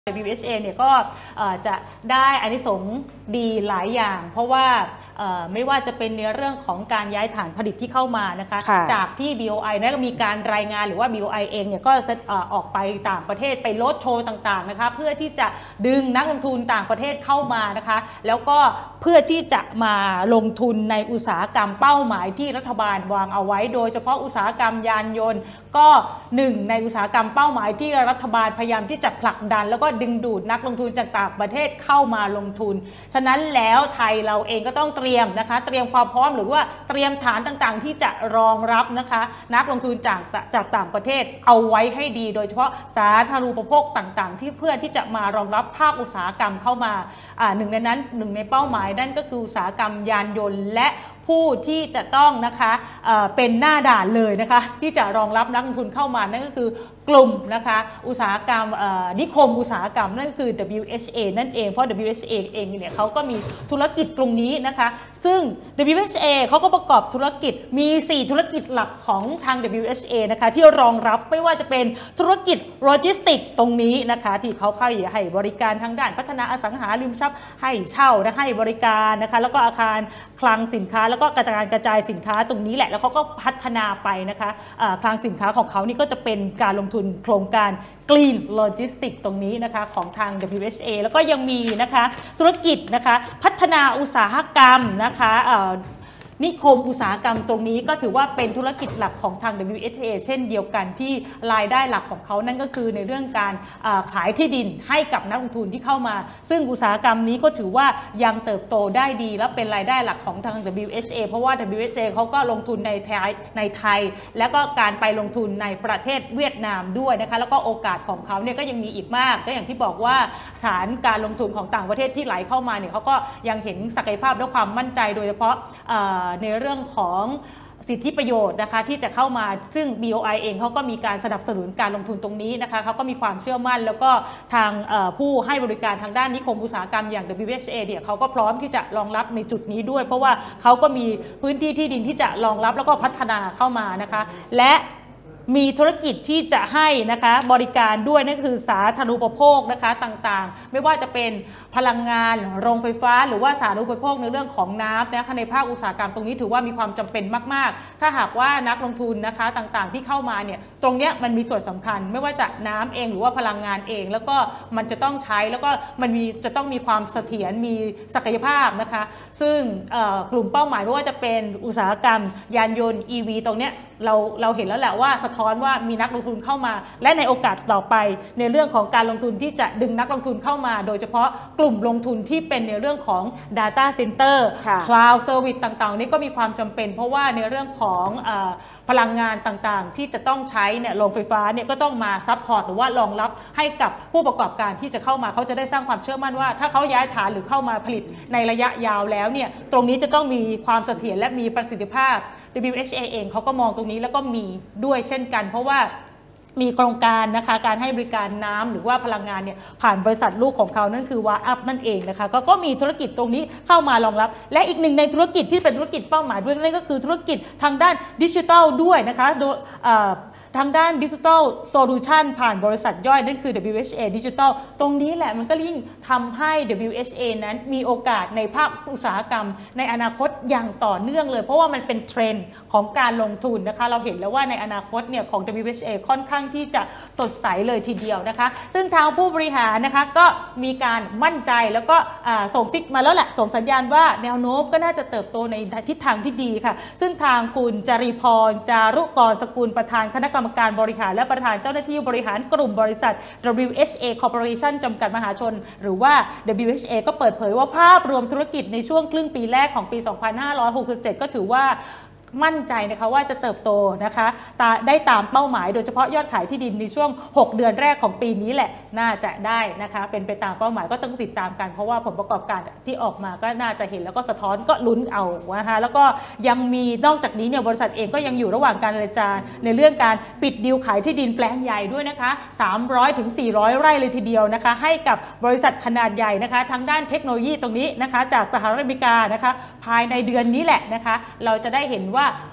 WHA เนี่ยก็จะได้อานิสงส์ดีหลายอย่างเพราะว่าไม่ว่าจะเป็นในเรื่องของการย้ายฐานผลิตที่เข้ามานะคะจากที่ BOI นะก็มีการรายงานหรือว่า BOI เองเนี่ยก็ออกไปต่างประเทศไปโรดโชว์ต่างๆนะคะเพื่อที่จะดึงนักลงทุนต่างประเทศเข้ามานะคะแล้วก็เพื่อที่จะมาลงทุนในอุตสาหกรรมเป้าหมายที่รัฐบาลวางเอาไว้โดยเฉพาะอุตสาหกรรมยานยนต์ก็หนึ่งในอุตสาหกรรมเป้าหมายที่รัฐบาลพยายามที่จะผลักดันแล้วก็ดึงดูดนักลงทุนจากต่างประเทศเข้ามาลงทุนฉะนั้นแล้วไทยเราเองก็ต้องเตรียมนะคะเตรียมความพร้อมหรือว่าเตรียมฐานต่างๆที่จะรองรับนะคะนักลงทุนจากต่างประเทศเอาไว้ให้ดีโดยเฉพาะสาธารณูปโภคต่างๆที่เพื่อที่จะมารองรับภาคอุตสาหกรรมเข้ามาหนึ่งในเป้าหมายนั่นก็คืออุตสาหกรรมยานยนต์และผู้ที่จะต้องนะคะเป็นหน้าด่านเลยนะคะที่จะรองรับนักลงทุนเข้ามานั่นก็คือกลุ่มนะคะอุตสาหกรรมนิคมอุตสาหกรรมนั่นก็คือ WHA นั่นเองเพราะ WHA เองเนี่ยเขาก็มีธุรกิจตรงนี้นะคะซึ่ง WHA เขาก็ประกอบธุรกิจมี4ธุรกิจหลักของทาง WHA นะคะที่รองรับไม่ว่าจะเป็นธุรกิจโลจิสติกตรงนี้นะคะที่เขาให้บริการทางด้านพัฒนาอสังหาริมทรัพย์ให้เช่าและให้บริการนะคะแล้วก็อาคารคลังสินค้าแล้วก็กระจายสินค้าตรงนี้แหละแล้วเขาก็พัฒนาไปนะคะคลังสินค้าของเขานี่ก็จะเป็นการลงทุนโครงการ Green Logistics ตรงนี้นะคะของทาง WHA แล้วก็ยังมีนะคะธุรกิจนะคะพัฒนาอุตสาหกรรมนะคะนิคมอุตสาหกรรมตรงนี้ก็ถือว่าเป็นธุรกิจหลักของทาง WHA เช่นเดียวกันที่รายได้หลักของเขานั่นก็คือในเรื่องการขายที่ดินให้กับนักลงทุนที่เข้ามาซึ่งอุตสาหกรรมนี้ก็ถือว่ายังเติบโตได้ดีและเป็นรายได้หลักของทาง WHA เพราะว่า WHA เขาก็ลงทุนในไทยแล้วก็การไปลงทุนในประเทศเวียดนามด้วยนะคะแล้วก็โอกาสของเขาเนี่ยก็ยังมีอีกมากก็อย่างที่บอกว่าฐานการลงทุนของต่างประเทศที่ไหลเข้ามาเนี่ยเขาก็ยังเห็นศักยภาพและความมั่นใจโดยเฉพาะในเรื่องของสิทธิประโยชน์นะคะที่จะเข้ามาซึ่ง BOI เองเขาก็มีการสนับสนุนการลงทุนตรงนี้นะคะเขาก็มีความเชื่อมั่นแล้วก็ทางผู้ให้บริการทางด้านนิคมอุตสาหกรรมอย่าง WHA เนี่ยเขาก็พร้อมที่จะรองรับในจุดนี้ด้วยเพราะว่าเขาก็มีพื้นที่ที่ดินที่จะรองรับแล้วก็พัฒนาเข้ามานะคะและมีธุรกิจที่จะให้นะคะบริการด้วยนั่นคือสาธารณูปโภคนะคะต่างๆไม่ว่าจะเป็นพลังงานโรงไฟฟ้าหรือว่าสาธารณูปโภคในเรื่องของน้ำนะคะในภาคอุตสาหกรรมตรงนี้ถือว่ามีความจำเป็นมากๆถ้าหากว่านักลงทุนนะคะต่างๆที่เข้ามาเนี่ยตรงนี้มันมีส่วนสำคัญไม่ว่าจะน้ำเองหรือว่าพลังงานเองแล้วก็มันจะต้องใช้แล้วก็มันจะต้องมีความเสถียรมีศักยภาพนะคะซึ่งกลุ่มเป้าหมายไม่ว่าจะเป็นอุตสาหกรรมยานยนต์ EV ตรงนี้เราเห็นแล้วแหละว่าสะท้อนว่ามีนักลงทุนเข้ามาและในโอกาสต่อไปในเรื่องของการลงทุนที่จะดึงนักลงทุนเข้ามาโดยเฉพาะกลุ่มลงทุนที่เป็นในเรื่องของ Data Center Cloud Service ต่างๆนี่ก็มีความจำเป็นเพราะว่าในเรื่องของพลังงานต่างๆที่จะต้องใช้เนี่ยโรงไฟฟ้าเนี่ยก็ต้องมาซัพพอร์ตหรือว่ารองรับให้กับผู้ประกอบการที่จะเข้ามาเขาจะได้สร้างความเชื่อมั่นว่าถ้าเขาย้ายฐานหรือเข้ามาผลิตในระยะยาวแล้วเนี่ยตรงนี้จะต้องมีความเสถียรและมีประสิทธิภาพ WHA เองเขาก็มองตรงนี้แล้วก็มีด้วยเช่นกันเพราะว่ามีโครงการนะคะการให้บริการน้ำหรือว่าพลังงานเนี่ยผ่านบริษัทลูกของเขานั่นคือวาอัพนั่นเองนะคะก็มีธุรกิจตรงนี้เข้ามารองรับและอีกหนึ่งในธุรกิจที่เป็นธุรกิจเป้าหมายด้วยนั่นก็คือธุรกิจทางด้านดิจิทัลด้วยนะคะโดยทางด้านดิจิทัลโซลูชันผ่านบริษัทย่อยนั่นคือ WHA Digital ตรงนี้แหละมันก็ยิ่งทำให้ WHA นั้นมีโอกาสในภาคอุตสาหกรรมในอนาคตอย่างต่อเนื่องเลยเพราะว่ามันเป็นเทรนด์ของการลงทุนนะคะเราเห็นแล้วว่าในอนาคตเนี่ยของ WHA ค่อนข้างที่จะสดใสเลยทีเดียวนะคะซึ่งทางผู้บริหารนะคะก็มีการมั่นใจแล้วก็ส่งซิกมาแล้วแหละส่งสัญญาณว่าแนวโน้มก็น่าจะเติบโตในทิศทางที่ดีค่ะซึ่งทางคุณจารีพรจารุกรสกุลประธานคณะกรรมการบริหารและประธานเจ้าหน้าที่บริหารกลุ่มบริษัท WHA Corporation จำกัดมหาชนหรือว่า WHA ก็เปิดเผยว่าภาพรวมธุรกิจในช่วงครึ่งปีแรกของปี 2567 ก็ถือว่ามั่นใจนะคะว่าจะเติบโตนะคะได้ตามเป้าหมายโดยเฉพาะยอดขายที่ดินในช่วง6เดือนแรกของปีนี้แหละน่าจะได้นะคะเป็นไปตามเป้าหมายก็ต้องติดตามกันเพราะว่าผลประกอบการที่ออกมาก็น่าจะเห็นแล้วก็สะท้อนก็ลุ้นเอานะคะแล้วก็ยังมีนอกจากนี้เนี่ยบริษัทเองก็ยังอยู่ระหว่างการเจรจาในเรื่องการปิดดีลขายที่ดินแปลงใหญ่ด้วยนะคะ300 ถึง 400 ไร่เลยทีเดียวนะคะให้กับบริษัทขนาดใหญ่นะคะทางด้านเทคโนโลยีตรงนี้นะคะจากสหรัฐอเมริกานะคะภายในเดือนนี้แหละนะคะเราจะได้เห็นว่า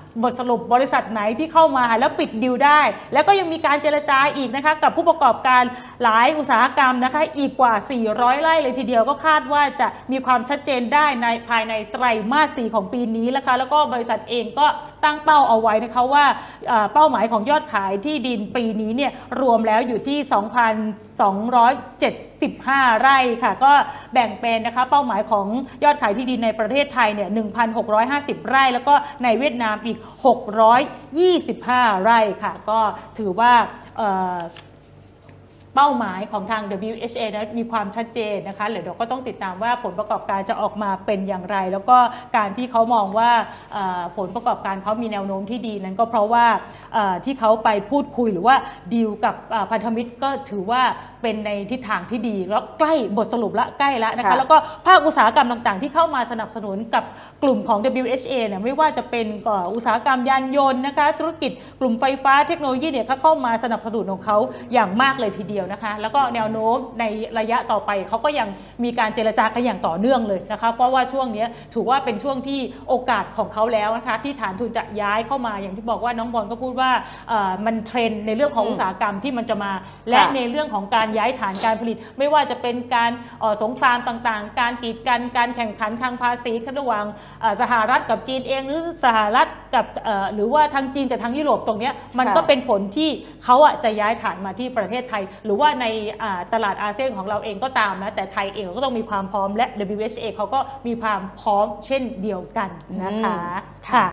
บทสรุปบริษัทไหนที่เข้ามาแล้วปิดดีลได้แล้วก็ยังมีการเจรจาอีกนะคะกับผู้ประกอบการหลายอุตสาหกรรมนะคะอีกกว่า400ไร่เลยทีเดียวก็คาดว่าจะมีความชัดเจนได้ในภายในไตรมาส 4ของปีนี้นะคะแล้วก็บริษัทเองก็ตั้งเป้าเอาไว้นะคะว่าเป้าหมายของยอดขายที่ดินปีนี้เนี่ยรวมแล้วอยู่ที่ 2,275 ไร่ค่ะก็แบ่งเป็นนะคะเป้าหมายของยอดขายที่ดินในประเทศไทยเนี่ย 1,650 ไร่แล้วก็ในเวียดนามอีก625 ไร่ค่ะก็ถือว่าเป้าหมายของทาง WHA นั้นมีความชัดเจนนะคะเดี๋ยวเราก็ต้องติดตามว่าผลประกอบการจะออกมาเป็นอย่างไรแล้วก็การที่เขามองว่าผลประกอบการเขามีแนวโน้มที่ดีนั้นก็เพราะว่าที่เขาไปพูดคุยหรือว่าดีลกับพันธมิตรก็ถือว่าเป็นในทิศทางที่ดีแล้วใกล้บทสรุปละใกล้แล้วนะคะแล้วก็ภาคอุตสาหกรรมต่างๆที่เข้ามาสนับสนุนกับกลุ่มของ WHA เนี่ยไม่ว่าจะเป็นอุตสาหกรรมยานยนต์นะคะธุรกิจกลุ่มไฟฟ้าเทคโนโลยีเนี่ยเข้ามาสนับสนุนของเขาอย่างมากเลยทีเดียวนะคะแล้วก็แนวโน้มในระยะต่อไปเขาก็ยังมีการเจรจากันอย่างต่อเนื่องเลยนะคะเพราะว่าช่วงนี้ถือว่าเป็นช่วงที่โอกาสของเขาแล้วนะคะที่ฐานทุนจะย้ายเข้ามาอย่างที่บอกว่าน้องบอลก็พูดว่ามันเทรนด์ในเรื่องของอุตสาหกรรมที่มันจะมาและในเรื่องของการย้ายฐานการผลิตไม่ว่าจะเป็นการสงครามต่างๆการกีดกันการแข่งขันทางภาษีระหว่างสหรัฐกับจีนเองหรือสหรัฐกับหรือว่าทางจีนกับทางยุโรปตรงนี้มันก็เป็นผลที่เขาจะย้ายฐานมาที่ประเทศไทยหรือว่าในตลาดอาเซียนของเราเองก็ตามนะแต่ไทยเองก็ต้องมีความพร้อมและ WHA เขาก็มีความพร้อมเช่นเดียวกันนะคะค่ะ